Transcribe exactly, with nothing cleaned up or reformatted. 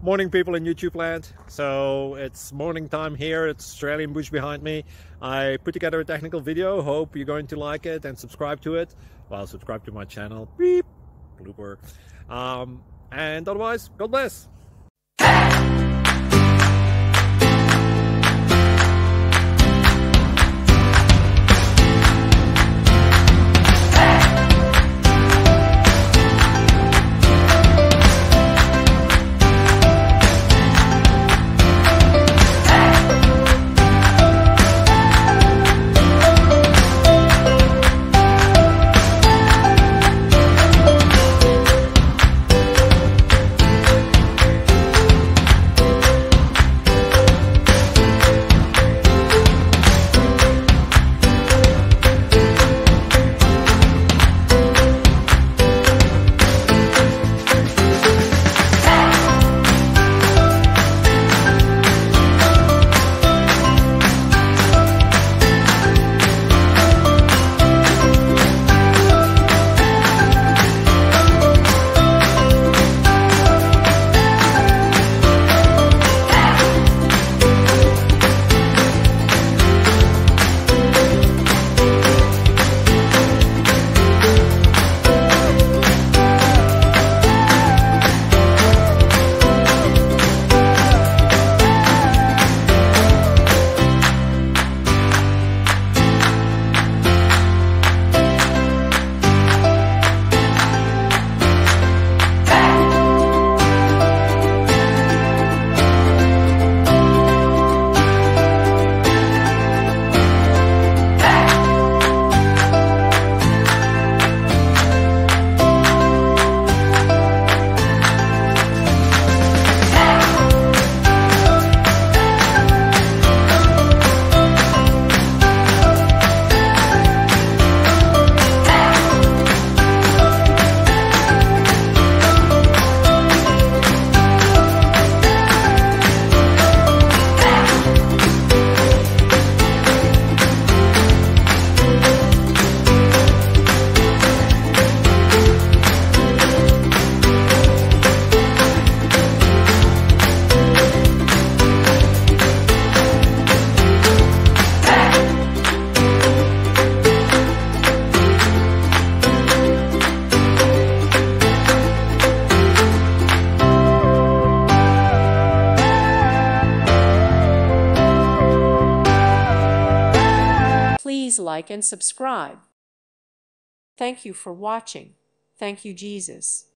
Morning, people in YouTube land. So it's morning time here. It's Australian bush behind me. I put together a technical video. Hope you're going to like it and subscribe to it. Well, subscribe to my channel. Beep. Blooper. Um, and otherwise, God bless. Please like and subscribe. Thank you for watching. Thank you, Jesus.